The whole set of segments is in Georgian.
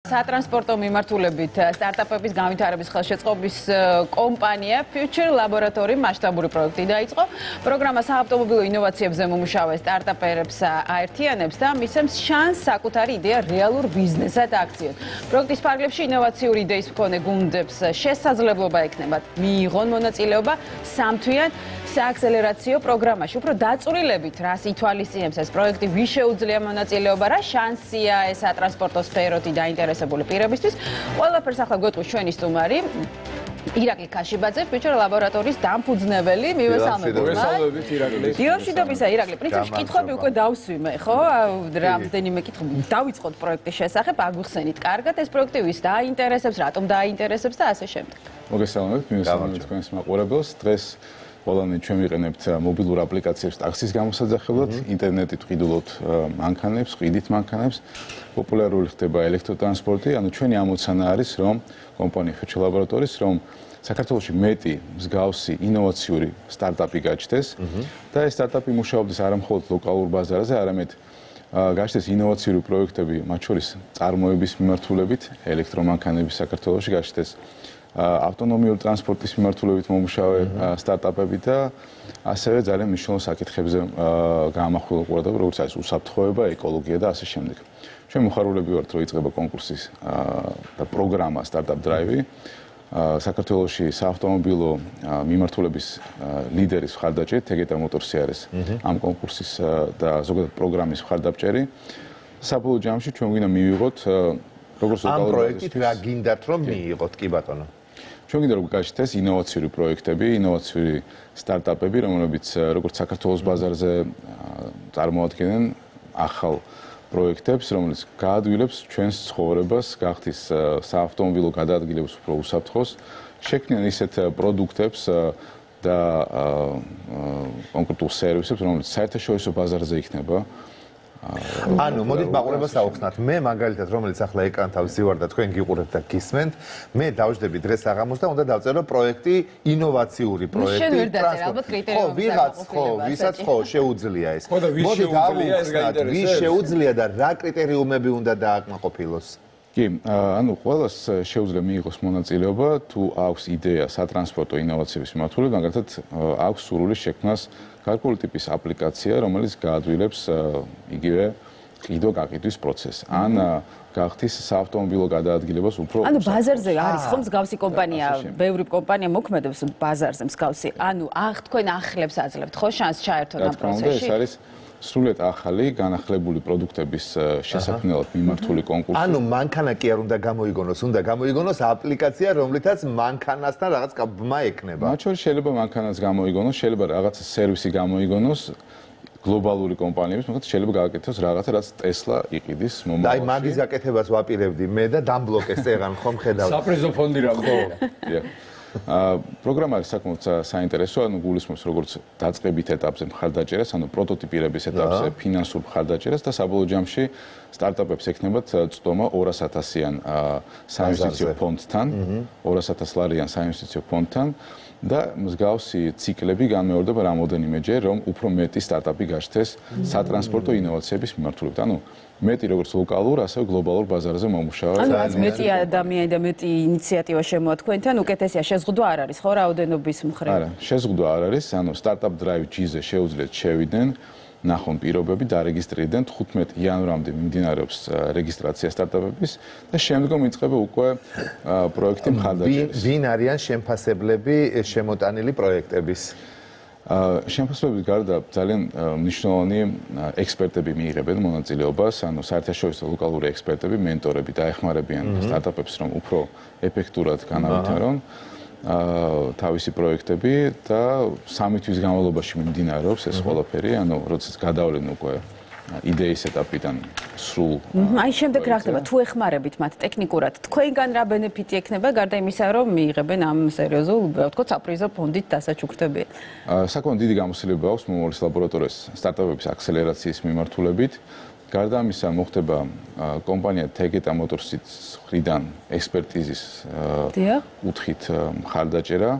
სატრანსპორტო მიმართულებით სტარტაპების განვითარების ხელშეწყობის კომპანია Future Laboratory მასშტაბური პროექტი დაიწყო. პროგრამა საავტომობილო ინოვაციებზე მომუშავე სტარტაპერებს აერთიანებს და მისცემს შანსს საკუთარი იდეა რეალურ ბიზნესად აქციოდ. პროექტის ფარგლებში ინოვაციური იდეის მქონე გუნდებს შესაძლებლობა ექნებათ მიიღონ მონაწილეობა სამთვიან სააქსელერაციო პროგრამაში. უფრო დაწვრილებით, რას ითვალისწინებს ეს პროექტი, ვის შეუძლია მონაწილეობა, რა შანსია ეს სატრანსპორტო სფეროთი დაინტერესებული პირებისთვის. ყველაფერს ახლა გვეტყვის ჩვენი სტუმარი ირაკლი ქაშიბაძე, Future Laboratory-ის დამფუძნებელი. მივესალმებით ირაკლი. დიოშიდობისა ირაკლი, პრინციპში კითხვები უკვე დავსვიმე, ხო? რამდენიმე კითხვა დავიწყოთ პროექტის შესახებ, აგვიხსენით კარგად ეს პროექტი ვის დაინტერესებს, რატომ დაინტერესებს და ასე შემდეგ. მოგესალმებით, მივესალმებით თქვენს მაყურებელს. დღეს ყველანი ჩვენ ვიყენებთ მობილურ აპლიკაციებს ტაქსის გამოსაძახებლად, ინტერნეტით ვყიდულობთ მანქანებს, ვყიდით მანქანებს. პოპულარული ხდება ელექტროტრანსპორტი, ანუ ჩვენი ამოცანა არის, რომ კომპანია Future Laboratory-ს, რომ საქართველოში მეტი მსგავსი ინოვაციური სტარტაპი გაჩნდეს და ეს სტარტაპი მუშაობდეს არა მხოლოდ ლოკალურ ბაზარზე, არამედ გაჩნდეს ინოვაციური პროექტები, მათ შორის წარმოების მიმართულებით, ელექტრომანქანების საქართველოში გაჩნდეს ავტონომიური ტრანსპორტის მიმართულებით მომუშავე სტარტაპები და ასევე ძალიან მნიშვნელოვან საკითხებზე გაამახვილა ყურადღება, როგორც არის უსაფრთხოება, ეკოლოგია და ასე შემდეგ. ჩვენ მოხარულები ვართ, რომ იწყება კონკურსის და პროგრამა სტარტაპ დრაივი. საქართველოში საავტომობილო მიმართულების ლიდერის მხარდაჭერით ეგეთა მოტორსი არის ამ კონკურსის და ზოგადად პროგრამის მხარდამჭერი. საბოლოო ჯამში ჩვენ გვინდა მივიღოთ როგორც ამ პროექტით რა გინდათ რომ მიიღოთ, კი ბატონო. ჩვენ გინდა რომ გაჩნდეს ინოვაციური პროექტები, ინოვაციური სტარტაპები, რომლებიც როგორც საქართველოს ბაზარზე წარმოადგენენ ახალ პროექტებს, რომელიც გაადვილებს ჩვენს ცხოვრებას, გახდის საავტომობილო გადაადგილებას უფრო უსაფრთხოს, შექმნიან ისეთ პროდუქტებს და კონკრეტულ სერვისებს, რომელიც საერთაშორისო ბაზარზე იქნება. ანუ მოდით მაყურებელს ავხსნათ. მე მაგალითად რომელიც ახლა ეკრანთავის ვარ და თქვენ გიყურებთ და გისმენთ, მე დავждები დღეს საღამოს და უნდა დავწერო პროექტი, ინოვაციური პროექტი. ხო, ვიღაც ხო, ვისაც ხო შეუძლია ეს. მოდით ავხსნათ, ვის შეუძლია და რა კრიტერიუმები უნდა დააკმაყოფილოს. კი, ანუ ყველას შეუძლია მიიღოს მონაწილეობა, თუ აქვს იდეა სატრანსპორტო ინოვაციების მიმართულებით, მაგალითად აქვს სურვილი შექმნას გარკვეული ტიპის აპლიკაცია, რომელიც გაადვილებს იგივე ყიდვა-გაყიდვის პროცესს. ან გახდის საავტომობილო გადაადგილებას უფრო ანუ ბაზარზე არის ხო მსგავსი კომპანია, ბევრი კომპანია მოქმედებს ბაზარზე მსგავსი. ანუ თქვენ ახლებს აძლევთ ხო შანსს ჩაერთონ ამ პროცესში? ეს არის სრულიად ახალი განახლებული პროდუქტების შესაქმნელად მიმართული კონკურსი. ანუ მანქანა კი არ უნდა გამოიგონოს, უნდა გამოიგონოს აპლიკაცია, რომლითაც მანქანასთან რაღაც კაბმა ექნება. მათ შორის შეიძლება მანქანას გამოიგონოს, შეიძლება რაღაც სერვისი გამოიგონოს გლობალური კომპანიების, მაგრამ შეიძლება გააკეთოს რაღაცა, რაც Tesla იყიდის მომავალში. და აი მაგის გაკეთებას ვაპირებდი მე და დამბლოკეს წეღან ხომ ხედავთ. საპრიზო ფონდი რა ხო? პროგრამა არის საკმაოდ საინტერესო, ანუ გულისხმობს როგორც დაწყებით ეტაპზე მხარდაჭერას, ანუ პროტოტიპირების ეტაპზე ფინანსურ მხარდაჭერას და საბოლოო ჯამში სტარტაპებს ექნებათ წტომა 200.000-იან საინვესტიციო ფონდთან, 200.000 ლარიან საინვესტიციო ფონდთან და მსგავსი ციკლები განმეორდება რამოდენიმეჯერ, რომ უფრო მეტი სტარტაპი გაჩნდეს სატრანსპორტო ინოვაციების მიმართულებით. ანუ მეტი როგორც ლოკალურ, ასევე გლობალურ ბაზარზე მომუშავე. ანუ რაც მეტი ადამიანი და მეტი ინიციატივა შემოათქვენთან, უკეთესია შეზღუდვა არ არის, ხო, რაოდენობის მხრივ? არა, შეზღუდვა არ არის, ანუ სტარტაპ დრაივ G-ზე შეუძლიათ შევიდნენ, ნახონ პირობები, დარეგისტრირდნენ 15 იანვრამდე მიმდინარეობს რეგისტრაცია სტარტაპების და შემდგომ იწყება უკვე პროექტი მხარდაჭერის. ვინ არიან შემფასებლები შემოტანილი პროექტების? შემფასებლების გარდა ძალიან მნიშვნელოვანი ექსპერტები მიიღებენ მონაწილეობას, ანუ საერთაშორისო ლოკალური ექსპერტები, მენტორები დაეხმარებიან სტარტაპებს, რომ უფრო ეფექტურად განავითარონ თავისი პროექტები და 3 თვის განმავლობაში მიმდინარეობს ეს ყველაფერი, ანუ როდესაც გადავლენ უკვე იდეის ეტაპიდან სრულ. აი შემდეგ რა ხდება? თუ ეხმარებით მათ ტექნიკურად, თქვენგან რა ბენეფიტი ექნება გარდა იმისა, რომ მიიღებენ ამ სერიოზულ, ვთქვათ, საპრიზო ფონდით დასაჩუქრთები? საკმაოდ დიდი გამოცდილება აქვს მომავლის ლაბორატორიის სტარტაპების აქსელერაციის მიმართულებით. გარდა ამისა მოხდება კომპანია Teleimedi LLC-ის მხრიდან ექსპერტიზის კუთხით მხარდაჭერა.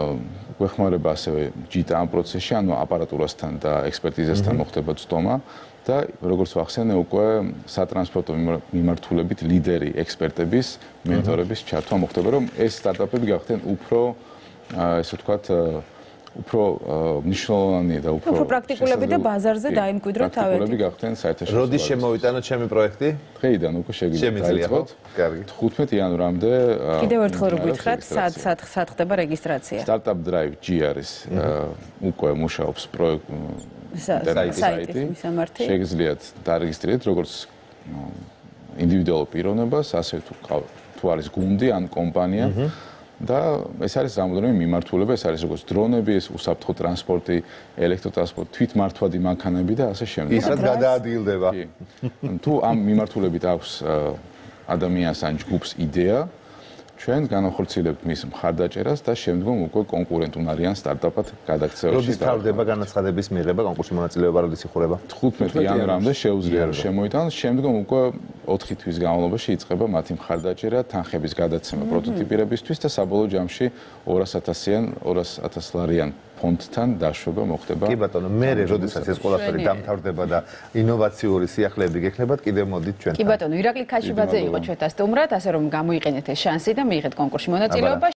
გვეხმარება ასევე ჯიტა ამ პროცესში, ანუ აპარატურასთან და ექსპერტიზასთან მოხდება წტომა და როგორც ვახსენე, უკვე სატრანსპორტო მიმართულებით ლიდერი ექსპერტების, მენტორების ჩართვა მოხდება, რომ ეს სტარტაპები გახდნენ უფრო ესე ვთქვათ უფრო მნიშვნელოვანი და უფრო პრაქტიკულები და ბაზარზე დაიმკვიდროთ თავები. პრაქტიკულები გახდნენ საერთაშორისო. როდის შემოვიტანოთ ჩემი პროექტი? დღეიდან უკვე შეგიძლიათ დაიწყოთ. კარგი. 15 იანვრამდე კიდევ ერთხელ რო გითხრათ, სად ხდება რეგისტრაცია? Startup Drive GR-ის უკვე მუშაობს საიტი. შეგიძლიათ დარეგისტრირდეთ როგორც ინდივიდუალურ პიროვნებას, ასე თუ არის გუნდი ან კომპანია. და ეს არის ზამთრობრივი მიმართულება, ეს არის როგორც დრონები, უსაფრთხო ტრანსპორტი, ელექტროტრანსპორტი, თვითმართვადი მანქანები და ასე შემდეგ. ისაც გადაადგილდება. თუ ამ მიმართულებით აქვს ადამიანს ან ჯგუფს იდეა, ჩვენ განახორციელებთ მის მხარდაჭერას და შემდგომ უკვე კონკურენტუნარიან სტარტაპად გადაქცევაში. როდის თავდება განაცხადების მიღება, კონკურსში მონაწილეობა როდის იხურება? 15 იანვრამდე შეუძლია რომ შემოიტანოს, შემდგომ უკვე 4 თვის განმავლობაში იწყება მათი მხარდაჭერა, თანხების გადაცემა პროტოტიპირებისთვის და საბოლოო ჯამში 200.000 ლარიან ფონდთან დაშვება მოხდება. კი ბატონო, მერე როდესაც ეს ყველაფერი დამთავრდება და ინოვაციური სიახლეები გექნებათ, კიდევ მოდით ჩვენ. კი ბატონო, ირაკლი ქაშიბაძე იყო ჩვენთან სტუმრად, ასე რომ გამოიყენეთ ეს შანსი და მიიღეთ კონკურსში მონაწილეობა.